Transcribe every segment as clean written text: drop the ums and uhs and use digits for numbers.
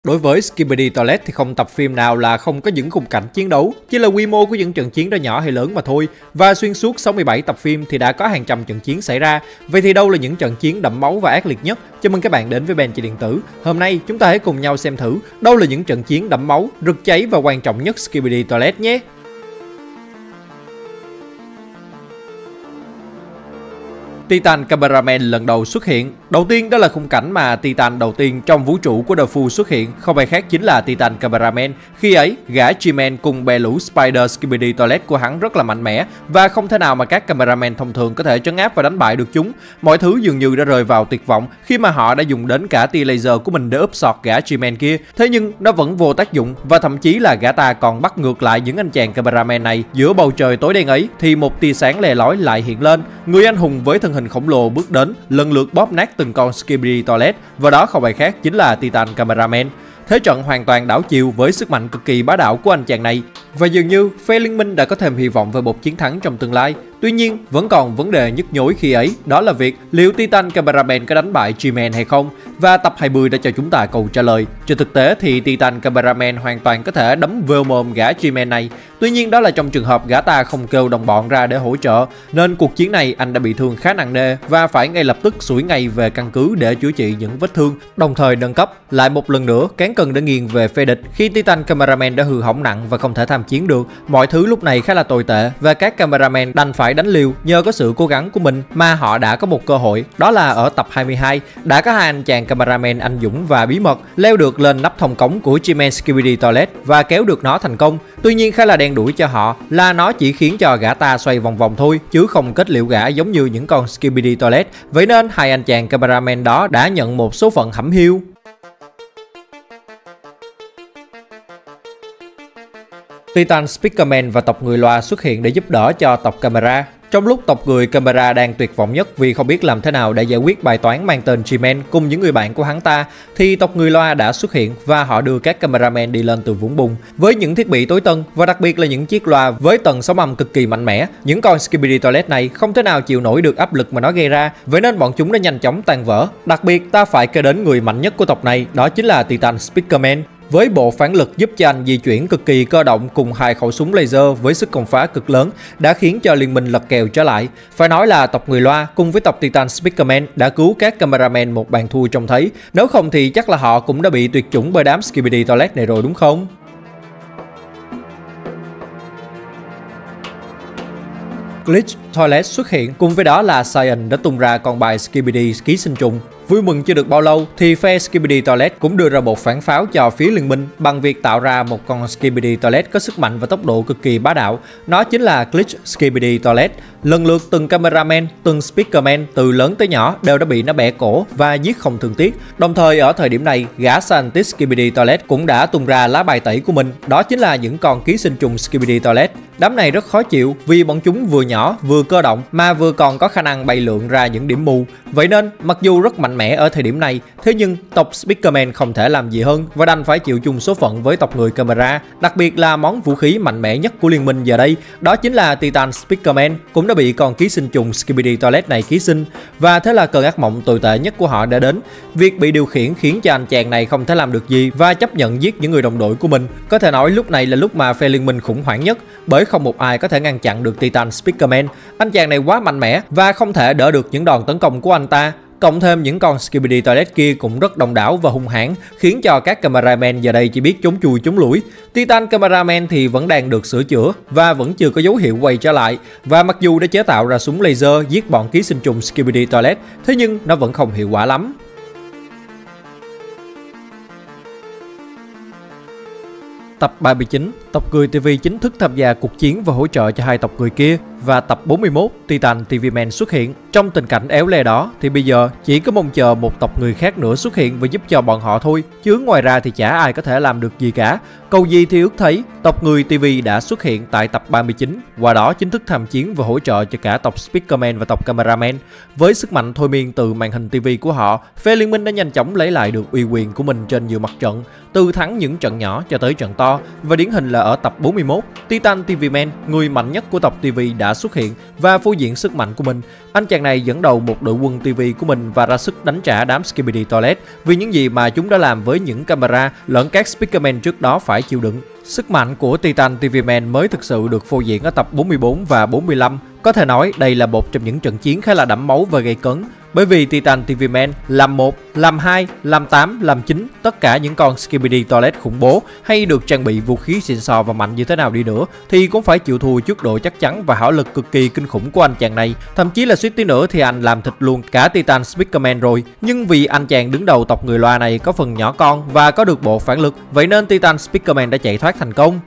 Đối với Skibidi Toilet thì không tập phim nào là không có những khung cảnh chiến đấu, chỉ là quy mô của những trận chiến đó nhỏ hay lớn mà thôi. Và xuyên suốt 67 tập phim thì đã có hàng trăm trận chiến xảy ra. Vậy thì đâu là những trận chiến đẫm máu và ác liệt nhất? Chào mừng các bạn đến với Benchi Điện Tử. Hôm nay chúng ta hãy cùng nhau xem thử đâu là những trận chiến đẫm máu, rực cháy và quan trọng nhất Skibidi Toilet nhé. Titan Cameraman lần đầu xuất hiện. Đầu tiên đó là khung cảnh mà Titan đầu tiên trong vũ trụ của The Full xuất hiện, không ai khác chính là Titan Cameraman. Khi ấy, gã G-Man cùng bè lũ Spider Skibidi Toilet của hắn rất là mạnh mẽ và không thể nào mà các cameraman thông thường có thể trấn áp và đánh bại được chúng. Mọi thứ dường như đã rơi vào tuyệt vọng khi mà họ đã dùng đến cả tia laser của mình để úp sọt gã G-Man kia. Thế nhưng nó vẫn vô tác dụng và thậm chí là gã ta còn bắt ngược lại những anh chàng cameraman này. Giữa bầu trời tối đen ấy thì một tia sáng le lói lại hiện lên. Người anh hùng với thân hình khổng lồ bước đến, lần lượt bóp nát từng con Skibidi Toilet và đó không ai khác chính là Titan Cameraman. Thế trận hoàn toàn đảo chiều với sức mạnh cực kỳ bá đạo của anh chàng này và dường như phe liên minh đã có thêm hy vọng về một chiến thắng trong tương lai. Tuy nhiên, vẫn còn vấn đề nhức nhối khi ấy, đó là việc liệu Titan Cameraman có đánh bại G-Man hay không, và tập 20 đã cho chúng ta câu trả lời. Trên thực tế thì Titan Cameraman hoàn toàn có thể đấm vêu mồm gã G-Man này. Tuy nhiên đó là trong trường hợp gã ta không kêu đồng bọn ra để hỗ trợ, nên cuộc chiến này anh đã bị thương khá nặng nề và phải ngay lập tức xủi ngay về căn cứ để chữa trị những vết thương, đồng thời nâng cấp. Lại một lần nữa, cán cân đã nghiêng về phe địch khi Titan Cameraman đã hư hỏng nặng và không thể tham chiến được. Mọi thứ lúc này khá là tồi tệ và các cameraman đành phải đánh liều. Nhờ có sự cố gắng của mình mà họ đã có một cơ hội, đó là ở tập 22 đã có hai anh chàng cameraman anh dũng và bí mật leo được lên nắp thông cống của G-Man Skibidi Toilet và kéo được nó thành công. Tuy nhiên khá là đen đủi cho họ là nó chỉ khiến cho gã ta xoay vòng vòng thôi chứ không kết liễu gã giống như những con Skibidi Toilet. Vậy nên hai anh chàng cameraman đó đã nhận một số phận hẩm hiu. Titan Speakerman và tộc người loa xuất hiện để giúp đỡ cho tộc Camera. Trong lúc tộc người Camera đang tuyệt vọng nhất vì không biết làm thế nào để giải quyết bài toán mang tên G-Man cùng những người bạn của hắn ta, thì tộc người loa đã xuất hiện và họ đưa các cameraman đi lên từ vũng bùn với những thiết bị tối tân và đặc biệt là những chiếc loa với tần sóng âm cực kỳ mạnh mẽ. Những con Skibidi Toilet này không thể nào chịu nổi được áp lực mà nó gây ra, vậy nên bọn chúng đã nhanh chóng tan vỡ. Đặc biệt ta phải kể đến người mạnh nhất của tộc này, đó chính là Titan Speakerman. Với bộ phản lực giúp cho anh di chuyển cực kỳ cơ động cùng hai khẩu súng laser với sức công phá cực lớn đã khiến cho liên minh lật kèo trở lại. Phải nói là tộc người loa cùng với tộc Titan Speakerman đã cứu các cameraman một bàn thua trông thấy. Nếu không thì chắc là họ cũng đã bị tuyệt chủng bởi đám Skibidi Toilet này rồi đúng không? Glitch Toilet xuất hiện, cùng với đó là Cyan đã tung ra con bài Skibidi ký sinh trùng. Vui mừng chưa được bao lâu thì phe Skibidi Toilet cũng đưa ra một phản pháo cho phía liên minh bằng việc tạo ra một con Skibidi Toilet có sức mạnh và tốc độ cực kỳ bá đạo. Nó chính là Glitch Skibidi Toilet. Lần lượt từng cameraman, từng speakerman từ lớn tới nhỏ đều đã bị nó bẻ cổ và giết không thương tiếc. Đồng thời ở thời điểm này, gã Scientist Skibidi Toilet cũng đã tung ra lá bài tẩy của mình, đó chính là những con ký sinh trùng Skibidi Toilet. Đám này rất khó chịu vì bọn chúng vừa nhỏ, vừa cơ động mà vừa còn có khả năng bay lượn ra những điểm mù. Vậy nên mặc dù rất mạnh mẽ ở thời điểm này, thế nhưng tộc Speakerman không thể làm gì hơn và đành phải chịu chung số phận với tộc người Camera. Đặc biệt là món vũ khí mạnh mẽ nhất của liên minh giờ đây, đó chính là Titan Speakerman cũng đã bị con ký sinh trùng Skibidi Toilet này ký sinh, và thế là cơn ác mộng tồi tệ nhất của họ đã đến. Việc bị điều khiển khiến cho anh chàng này không thể làm được gì và chấp nhận giết những người đồng đội của mình. Có thể nói lúc này là lúc mà phe liên minh khủng hoảng nhất, bởi không một ai có thể ngăn chặn được Titan Speakerman. Anh chàng này quá mạnh mẽ và không thể đỡ được những đòn tấn công của anh ta. Cộng thêm những con Skibidi Toilet kia cũng rất đông đảo và hung hãn, khiến cho các cameraman giờ đây chỉ biết trốn chui trốn lủi. Titan Cameraman thì vẫn đang được sửa chữa và vẫn chưa có dấu hiệu quay trở lại. Và mặc dù đã chế tạo ra súng laser giết bọn ký sinh trùng Skibidi Toilet, thế nhưng nó vẫn không hiệu quả lắm. Tập 39, tộc người TV chính thức tham gia cuộc chiến và hỗ trợ cho hai tộc người kia. Và tập 41, Titan TV-Man xuất hiện. Trong tình cảnh éo le đó thì bây giờ chỉ có mong chờ một tộc người khác nữa xuất hiện và giúp cho bọn họ thôi, chứ ngoài ra thì chả ai có thể làm được gì cả. Cầu gì thì ước thấy, tộc người TV đã xuất hiện tại tập 39, qua đó chính thức tham chiến và hỗ trợ cho cả tộc Speakerman và tộc Cameraman. Với sức mạnh thôi miên từ màn hình TV của họ, phe liên minh đã nhanh chóng lấy lại được uy quyền của mình trên nhiều mặt trận, từ thắng những trận nhỏ cho tới trận to. Và điển hình là ở tập 41, Titan TV-Man, người mạnh nhất của tộc TV đã đã xuất hiện và phô diễn sức mạnh của mình. Anh chàng này dẫn đầu một đội quân TV của mình và ra sức đánh trả đám Skibidi Toilet vì những gì mà chúng đã làm với những camera lẫn các Speakerman trước đó phải chịu đựng. Sức mạnh của Titan TV Man mới thực sự được phô diễn ở tập 44 và 45. Có thể nói đây là một trong những trận chiến khá là đẫm máu và gây cấn. Bởi vì Titan TV Man làm 1, làm 2, làm 8, làm 9, tất cả những con Skibidi Toilet khủng bố hay được trang bị vũ khí xịn sò và mạnh như thế nào đi nữa thì cũng phải chịu thua trước độ chắc chắn và hỏa lực cực kỳ kinh khủng của anh chàng này. Thậm chí là suýt tí nữa thì anh làm thịt luôn cả Titan Speakerman rồi. Nhưng vì anh chàng đứng đầu tộc người loa này có phần nhỏ con và có được bộ phản lực, vậy nên Titan Speakerman đã chạy thoát thành công.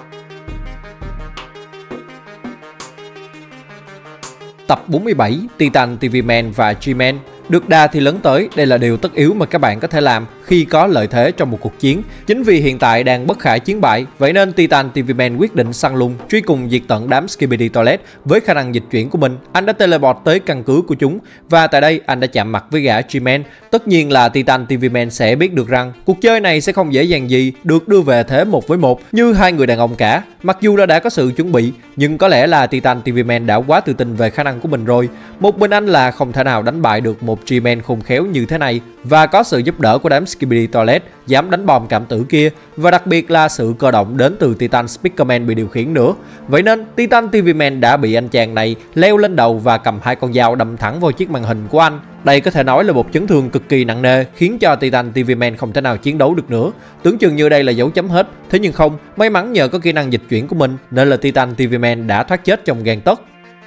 Tập 47, Titan TV Man và G-Man. Được đà thì lớn tới, đây là điều tất yếu mà các bạn có thể làm khi có lợi thế trong một cuộc chiến. Chính vì hiện tại đang bất khả chiến bại, vậy nên Titan TV Man quyết định săn lùng, truy cùng diệt tận đám Skibidi Toilet. Với khả năng dịch chuyển của mình, anh đã teleport tới căn cứ của chúng và tại đây anh đã chạm mặt với gã G-Man. Tất nhiên là Titan TV Man sẽ biết được rằng cuộc chơi này sẽ không dễ dàng gì được đưa về thế 1 với 1 như hai người đàn ông cả. Mặc dù đã có sự chuẩn bị, nhưng có lẽ là Titan TV Man đã quá tự tin về khả năng của mình rồi. Một mình anh là không thể nào đánh bại được một G-Man khôn khéo như thế này, và có sự giúp đỡ của đám Skibidi Toilet dám đánh bom cảm tử kia, và đặc biệt là sự cơ động đến từ Titan Speakerman bị điều khiển nữa. Vậy nên Titan TV Man đã bị anh chàng này leo lên đầu và cầm hai con dao đâm thẳng vào chiếc màn hình của anh. Đây có thể nói là một chấn thương cực kỳ nặng nề, khiến cho Titan TV Man không thể nào chiến đấu được nữa. Tưởng chừng như đây là dấu chấm hết, thế nhưng không, may mắn nhờ có kỹ năng dịch chuyển của mình nên là Titan TV Man đã thoát chết trong gang tấc.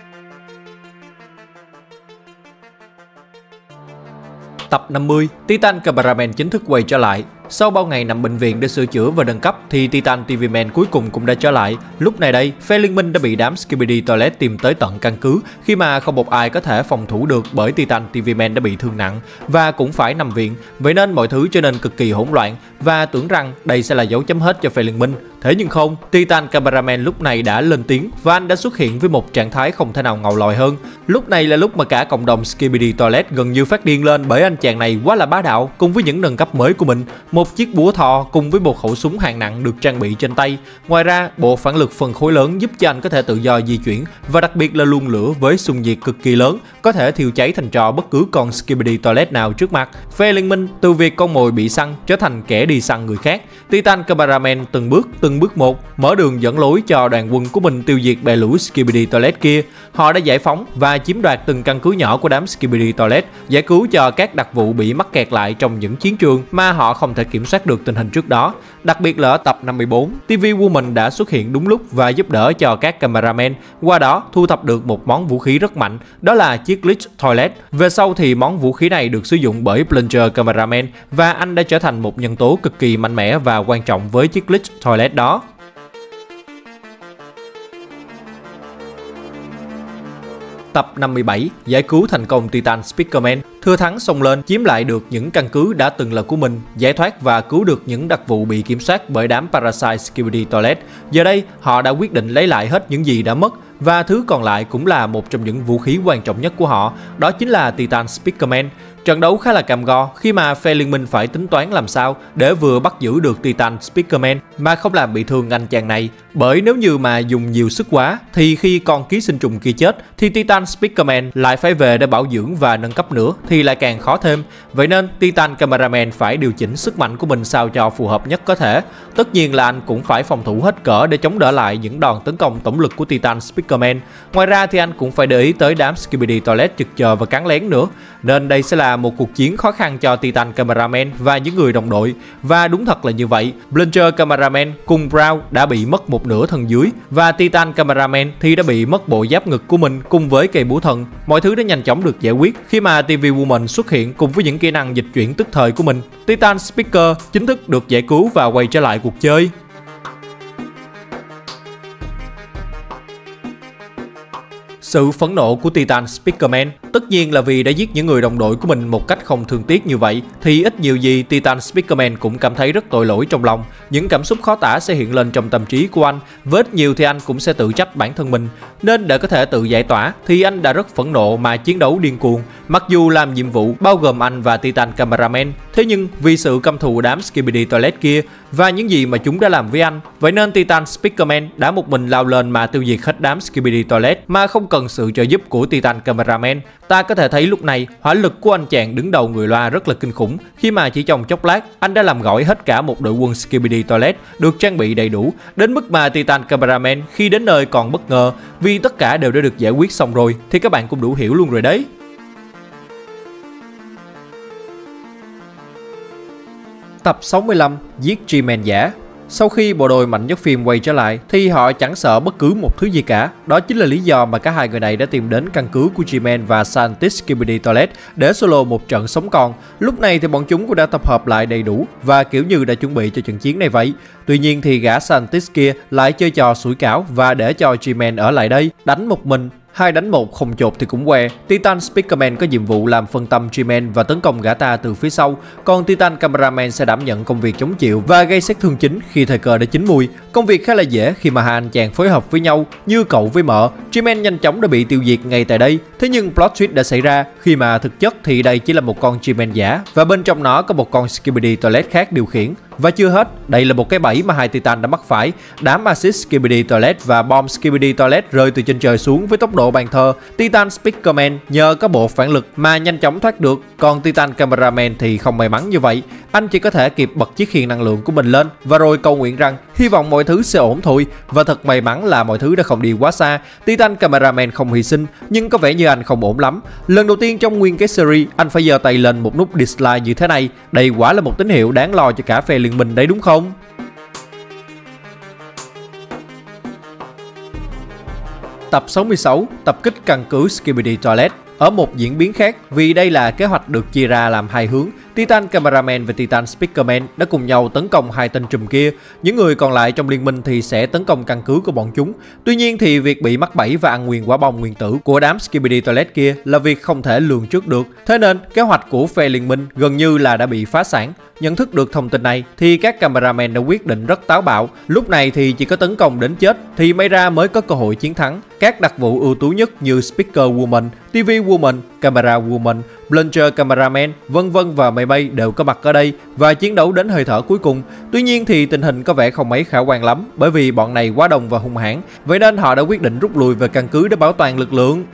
Tập 50, Titan Cameraman chính thức quay trở lại. Sau bao ngày nằm bệnh viện để sửa chữa và nâng cấp thì Titan TV Man cuối cùng cũng đã trở lại. Lúc này đây, phe liên minh đã bị đám Skibidi Toilet tìm tới tận căn cứ khi mà không một ai có thể phòng thủ được bởi Titan TV Man đã bị thương nặng và cũng phải nằm viện. Vậy nên mọi thứ trở nên cực kỳ hỗn loạn và tưởng rằng đây sẽ là dấu chấm hết cho phe liên minh. Thế nhưng không, Titan Cameraman lúc này đã lên tiếng và anh đã xuất hiện với một trạng thái không thể nào ngầu lòi hơn. Lúc này là lúc mà cả cộng đồng Skibidi Toilet gần như phát điên lên bởi anh chàng này quá là bá đạo cùng với những nâng cấp mới của mình. Một chiếc búa thò cùng với một khẩu súng hạng nặng được trang bị trên tay. Ngoài ra, bộ phản lực phân khối lớn giúp cho anh có thể tự do di chuyển và đặc biệt là luôn lửa với xung nhiệt cực kỳ lớn, có thể thiêu cháy thành tro bất cứ con Skibidi Toilet nào trước mặt. Phe liên minh từ việc con mồi bị săn trở thành kẻ đi săn người khác. Titan Cameraman từng bước một mở đường dẫn lối cho đoàn quân của mình tiêu diệt bè lũ Skibidi Toilet kia. Họ đã giải phóng và chiếm đoạt từng căn cứ nhỏ của đám Skibidi Toilet, giải cứu cho các đặc vụ bị mắc kẹt lại trong những chiến trường mà họ không thể kiểm soát được tình hình trước đó. Đặc biệt là ở tập 54, TV Woman đã xuất hiện đúng lúc và giúp đỡ cho các cameraman, qua đó thu thập được một món vũ khí rất mạnh, đó là chiếc Glitch Toilet. Về sau thì món vũ khí này được sử dụng bởi Plunger Cameraman và anh đã trở thành một nhân tố cực kỳ mạnh mẽ và quan trọng với chiếc Glitch Toilet đó. Tập 57, giải cứu thành công Titan Speakerman, thừa thắng xông lên chiếm lại được những căn cứ đã từng là của mình, giải thoát và cứu được những đặc vụ bị kiểm soát bởi đám Parasite Skibidi Toilet. Giờ đây, họ đã quyết định lấy lại hết những gì đã mất và thứ còn lại cũng là một trong những vũ khí quan trọng nhất của họ, đó chính là Titan Speakerman. Trận đấu khá là cam go khi mà phe liên minh phải tính toán làm sao để vừa bắt giữ được Titan Speakerman mà không làm bị thương anh chàng này. Bởi nếu như mà dùng nhiều sức quá thì khi con ký sinh trùng kia chết thì Titan Speakerman lại phải về để bảo dưỡng và nâng cấp nữa thì lại càng khó thêm. Vậy nên Titan Cameraman phải điều chỉnh sức mạnh của mình sao cho phù hợp nhất có thể. Tất nhiên là anh cũng phải phòng thủ hết cỡ để chống đỡ lại những đòn tấn công tổng lực của Titan Speakerman. Ngoài ra thì anh cũng phải để ý tới đám Skibidi Toilet chực chờ và cắn lén nữa. Nên đây sẽ là một cuộc chiến khó khăn cho Titan Cameraman và những người đồng đội. Và đúng thật là như vậy, Plunger Cameraman cùng Brown đã bị mất một nửa thân dưới và Titan Cameraman thì đã bị mất bộ giáp ngực của mình cùng với cây búa thần. Mọi thứ đã nhanh chóng được giải quyết khi mà TV Woman xuất hiện cùng với những kỹ năng dịch chuyển tức thời của mình. Titan Speaker chính thức được giải cứu và quay trở lại cuộc chơi. Sự phẫn nộ của Titan Speakerman tất nhiên là vì đã giết những người đồng đội của mình một cách không thương tiếc như vậy, thì ít nhiều gì Titan Speakerman cũng cảm thấy rất tội lỗi trong lòng. Những cảm xúc khó tả sẽ hiện lên trong tâm trí của anh, với ít nhiều thì anh cũng sẽ tự trách bản thân mình. Nên để có thể tự giải tỏa thì anh đã rất phẫn nộ mà chiến đấu điên cuồng. Mặc dù làm nhiệm vụ bao gồm anh và Titan Cameraman, thế nhưng vì sự căm thù đám Skibidi Toilet kia và những gì mà chúng đã làm với anh, vậy nên Titan Speakerman đã một mình lao lên mà tiêu diệt hết đám Skibidi Toilet mà không cần sự trợ giúp của Titan Cameraman. Ta có thể thấy lúc này hỏa lực của anh chàng đứng đầu người loa rất là kinh khủng, khi mà chỉ trong chốc lát anh đã làm gỏi hết cả một đội quân Skibidi Toilet được trang bị đầy đủ, đến mức mà Titan Cameraman khi đến nơi còn bất ngờ vì tất cả đều đã được giải quyết xong rồi, thì các bạn cũng đủ hiểu luôn rồi đấy. Tập 65, giết G-Man giả. Sau khi bộ đôi mạnh nhất phim quay trở lại thì họ chẳng sợ bất cứ một thứ gì cả. Đó chính là lý do mà cả hai người này đã tìm đến căn cứ của G-Man và Scientist Skibidi Toilet để solo một trận sống còn. Lúc này thì bọn chúng cũng đã tập hợp lại đầy đủ và kiểu như đã chuẩn bị cho trận chiến này vậy. Tuy nhiên thì gã Scientist kia lại chơi trò sủi cảo và để cho G-Man ở lại đây đánh một mình. 2 đánh 1 không chột thì cũng què. Titan Speakerman có nhiệm vụ làm phân tâm G-Man và tấn công gã ta từ phía sau, còn Titan Cameraman sẽ đảm nhận công việc chống chịu và gây sát thương chính khi thời cơ đã chín mùi. Công việc khá là dễ khi mà hai anh chàng phối hợp với nhau như cậu với mợ. G-Man nhanh chóng đã bị tiêu diệt ngay tại đây. Thế nhưng plot twist đã xảy ra khi mà thực chất thì đây chỉ là một con G-Man giả và bên trong nó có một con Skibidi Toilet khác điều khiển. Và chưa hết, đây là một cái bẫy mà hai Titan đã mắc phải. Đám Acid Skibidi Toilet và bom Skibidi Toilet rơi từ trên trời xuống với tốc độ bàn thờ. Titan Speakerman nhờ có bộ phản lực mà nhanh chóng thoát được, còn Titan Cameraman thì không may mắn như vậy. Anh chỉ có thể kịp bật chiếc khiên năng lượng của mình lên và rồi cầu nguyện rằng hy vọng mọi thứ sẽ ổn thôi. Và thật may mắn là mọi thứ đã không đi quá xa. Titan Cameraman không hy sinh, nhưng có vẻ như anh không ổn lắm. Lần đầu tiên trong nguyên cái series, anh phải giơ tay lên một nút dislike như thế này. Đây quả là một tín hiệu đáng lo cho cả phe liên minh đấy đúng không? Tập 66, tập kích căn cứ Skibidi Toilet. Ở một diễn biến khác, vì đây là kế hoạch được chia ra làm hai hướng, Titan Cameraman và Titan Speakerman đã cùng nhau tấn công hai tên trùm kia. Những người còn lại trong liên minh thì sẽ tấn công căn cứ của bọn chúng. Tuy nhiên thì việc bị mắc bẫy và ăn nguyên quả bom nguyên tử của đám Skibidi Toilet kia là việc không thể lường trước được. Thế nên kế hoạch của phe liên minh gần như là đã bị phá sản. Nhận thức được thông tin này thì các cameraman đã quyết định rất táo bạo. Lúc này thì chỉ có tấn công đến chết thì may ra mới có cơ hội chiến thắng. Các đặc vụ ưu tú nhất như Speaker Woman, TV Woman, Camera Woman, Plunger Cameraman, vân vân và mây bay đều có mặt ở đây và chiến đấu đến hơi thở cuối cùng. Tuy nhiên thì tình hình có vẻ không mấy khả quan lắm, bởi vì bọn này quá đông và hung hãn, vậy nên họ đã quyết định rút lui về căn cứ để bảo toàn lực lượng.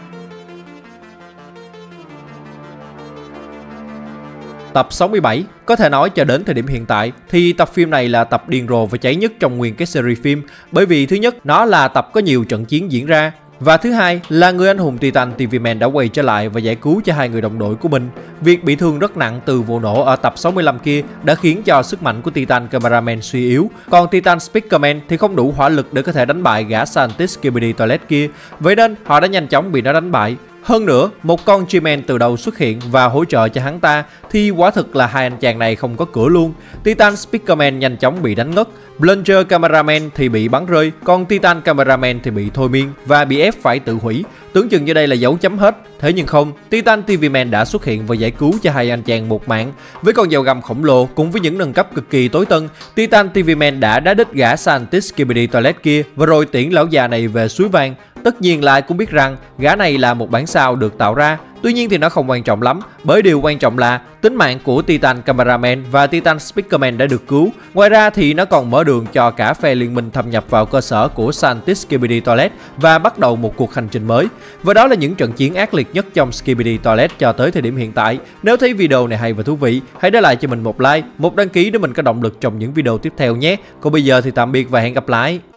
Tập 67, có thể nói cho đến thời điểm hiện tại thì tập phim này là tập điên rồ và cháy nhất trong nguyên cái series phim, bởi vì thứ nhất, nó là tập có nhiều trận chiến diễn ra, và thứ hai là người anh hùng Titan TV-Man đã quay trở lại và giải cứu cho hai người đồng đội của mình. Việc bị thương rất nặng từ vụ nổ ở tập 65 kia đã khiến cho sức mạnh của Titan Cameraman suy yếu, còn Titan Speakerman thì không đủ hỏa lực để có thể đánh bại gã Scientist Skibidi Toilet kia, vậy nên họ đã nhanh chóng bị nó đánh bại. Hơn nữa, một con G-Man từ đầu xuất hiện và hỗ trợ cho hắn ta thì quả thực là hai anh chàng này không có cửa luôn. Titan Speakerman nhanh chóng bị đánh ngất, Plunger Cameraman thì bị bắn rơi, còn Titan Cameraman thì bị thôi miên và bị ép phải tự hủy. Tưởng chừng như đây là dấu chấm hết, thế nhưng không, Titan TV-Man đã xuất hiện và giải cứu cho hai anh chàng một mạng. Với con dao găm khổng lồ cùng với những nâng cấp cực kỳ tối tân, Titan TV-Man đã đá đít gã Scientist Skibidi Toilet kia và rồi tiễn lão già này về suối vàng. Tất nhiên lại cũng biết rằng gã này là một bản sao được tạo ra. Tuy nhiên thì nó không quan trọng lắm, bởi điều quan trọng là tính mạng của Titan Cameraman và Titan Speakerman đã được cứu. Ngoài ra thì nó còn mở đường cho cả phe liên minh thâm nhập vào cơ sở của Scientist Skibidi Toilet và bắt đầu một cuộc hành trình mới. Và đó là những trận chiến ác liệt nhất trong Skibidi Toilet cho tới thời điểm hiện tại. Nếu thấy video này hay và thú vị, hãy để lại cho mình một like, một đăng ký để mình có động lực trong những video tiếp theo nhé. Còn bây giờ thì tạm biệt và hẹn gặp lại.